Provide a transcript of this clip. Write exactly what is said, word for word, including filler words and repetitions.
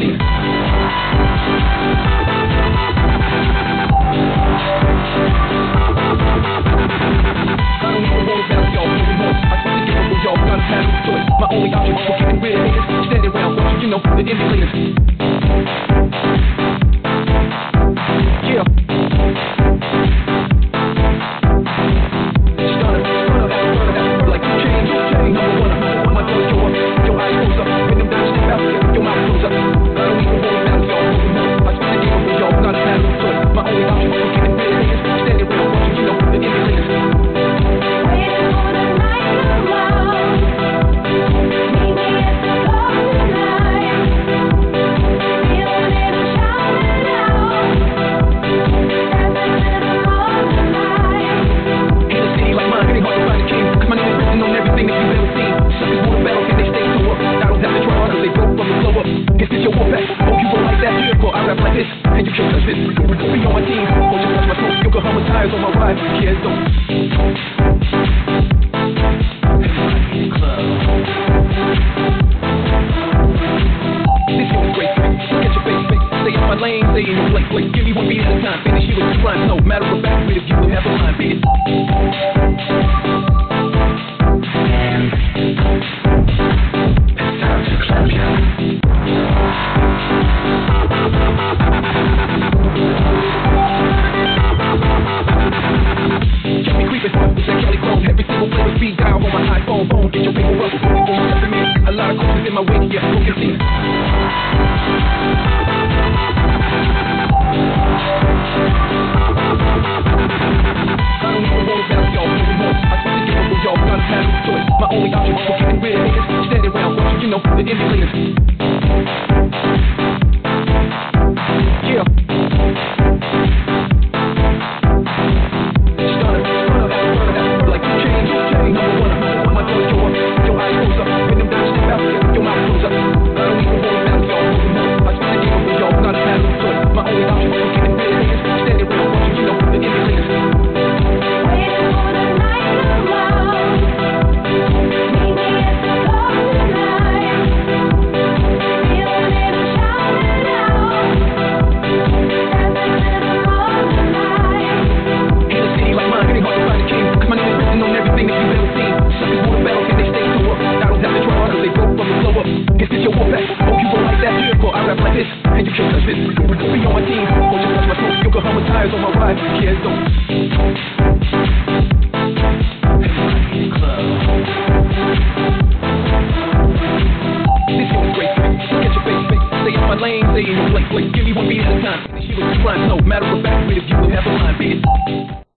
team. My only option for getting rid of haters, standing around watching, you know, the emulators. Yeah. Stunner, stunner, stunner, like two chains, number one, number one, my girl, yo up, your eyes close up, when them down step out, your mouth close up. I don't even worry about y'all, I spend the game with y'all, not a battle choice. My only option for getting rid of haters, standing around watching, you know, the emulators. And you can't touch this. Be on my team, or just touch my smoke. Yokohama tires on my ride. Kids don't. This year was great. Look at your face, face. Stay in my lane, stay in your place, place. Give me one beat at a time. Finish you with the rhyme. No matter of fact, with if you will have a line. Beat it. It's time to clap ya. Every single flavor speed dial on my iPhone phone. Get your paper up before you step to me. A lot of coaches in my wake, yeah, go get seen. I don't even worry about y'all anymore. I spend the game with y'all, not a battle choice. My only option for getting rid of haters, standing around watching, you know, the emulators. Yeah. And you can't touch this. Be on my team, or just touch my smoke. Yokohama tires on my ride. Kids don't. This year was great. Look at your face, face. Stay in my lane, stay in your place, place. Give me one beat at a time. Finish you with the rhyme. No matter of fact, with if you will have a line. Beat it.